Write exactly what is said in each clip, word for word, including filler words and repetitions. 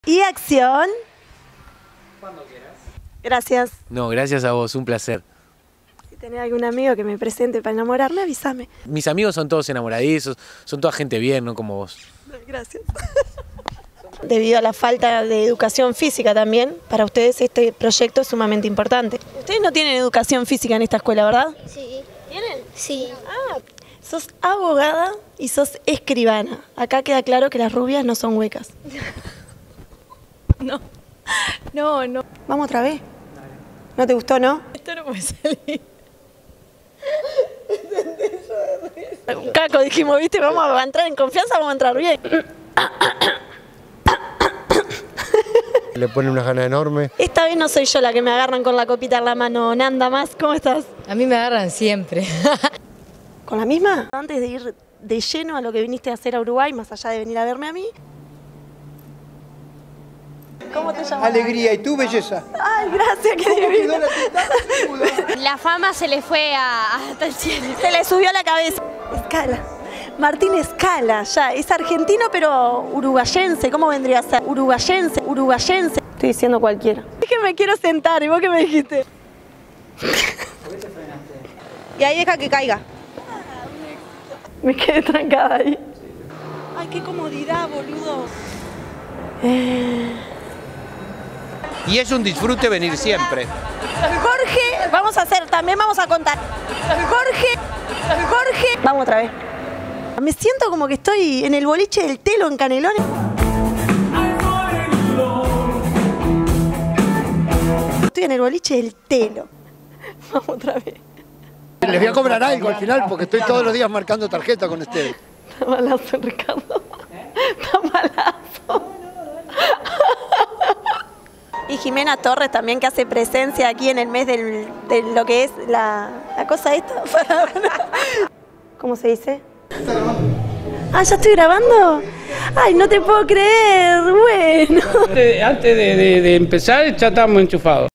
Y acción. Cuando quieras. Gracias. No, gracias a vos, un placer. Si tenés algún amigo que me presente para enamorarme, avísame. Mis amigos son todos enamoradizos, son toda gente bien, no como vos. Gracias. Debido a la falta de educación física también, para ustedes este proyecto es sumamente importante. Ustedes no tienen educación física en esta escuela, ¿verdad? Sí. ¿Tienen? Sí. Ah, sos abogada y sos escribana. Acá queda claro que las rubias no son huecas. No, no, no. Vamos otra vez. ¿No te gustó, no? Esto no puede salir. Un caco dijimos, ¿viste? Vamos a entrar en confianza, vamos a entrar bien. Le pone unas ganas enormes. Esta vez no soy yo la que me agarran con la copita en la mano. Nanda más, ¿cómo estás? A mí me agarran siempre. ¿Con la misma? Antes de ir de lleno a lo que viniste a hacer a Uruguay, más allá de venir a verme a mí. ¿Cómo te llamas? Alegría, y tu belleza. Ay, gracias, qué divino. La fama se le fue a, hasta el cielo. Se le subió a la cabeza. Escala. Martín Escala, ya. Es argentino, pero uruguayense. ¿Cómo vendría a ser? Uruguayense, uruguayense. Estoy diciendo cualquiera. Es que me quiero sentar. ¿Y vos qué me dijiste? Y ahí deja que caiga. Me quedé trancada ahí. Ay, qué comodidad, boludo. Eh... Y es un disfrute venir siempre. Jorge, vamos a hacer, también vamos a contar. Jorge, Jorge. Vamos otra vez. Me siento como que estoy en el boliche del Telo en Canelones. Estoy en el boliche del Telo. Vamos otra vez. Les voy a cobrar algo al final porque estoy todos los días marcando tarjeta con ustedes. Está malazo, Ricardo. Está malazo. Y Jimena Torres también, que hace presencia aquí en el mes del, de lo que es la, la cosa esta. ¿Cómo se dice? Ah, ¿ya estoy grabando? Ay, no te puedo creer, bueno. Antes, antes de, de, de empezar ya estamos enchufados.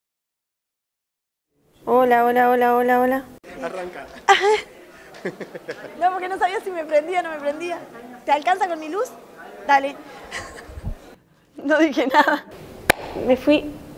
Hola, hola, hola, hola, hola. Arranca. No, porque no sabía si me prendía o no me prendía. ¿Te alcanza con mi luz? Dale. No dije nada. Me fui